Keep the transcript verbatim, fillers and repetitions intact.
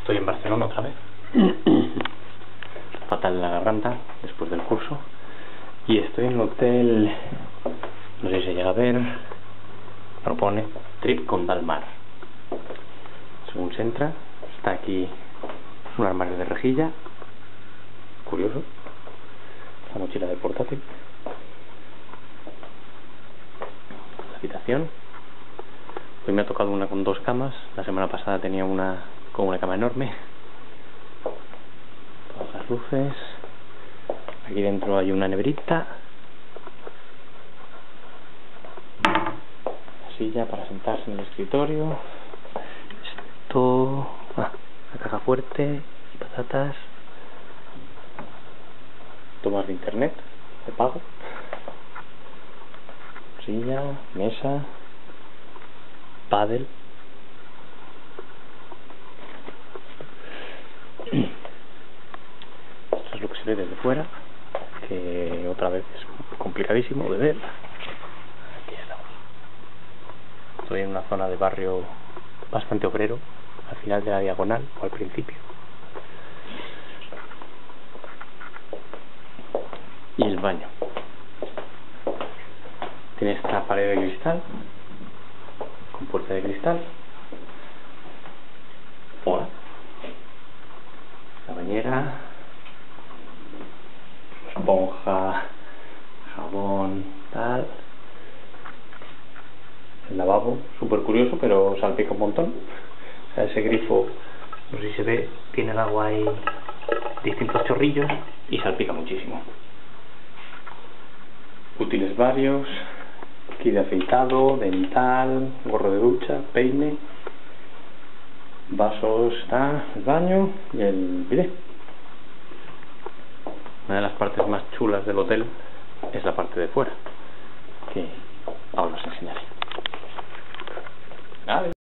Estoy en Barcelona otra vez. Fatal la garganta después del curso. Y estoy en el hotel, no sé si se llega a ver, propone Trip Condal Mar. Según se entra, está aquí un armario de rejilla, curioso, la mochila de portátil, la habitación. Hoy me ha tocado una con dos camas, la semana pasada tenía una con una cama enorme. Todas las luces. Aquí dentro hay una neverita, la silla para sentarse en el escritorio, esto, ah, la caja fuerte y patatas, tomas de internet de pago, silla, mesa, pádel. Esto es lo que se ve desde fuera, que otra vez es complicadísimo de ver. Aquí estamos. Estoy en una zona de barrio bastante obrero, al final de la diagonal o al principio. Y el baño tiene esta pared de cristal con puerta de cristal. Hola. La bañera, esponja, jabón, tal. El lavabo, súper curioso, pero salpica un montón. O sea, ese grifo, no sé si se ve, tiene el agua ahí, distintos chorrillos y salpica muchísimo. Útiles varios, kit de afeitado, dental, gorro de ducha, peine, vasos, está el baño y el bidet. Una de las partes más chulas del hotel es la parte de fuera, que ahora os enseñaré.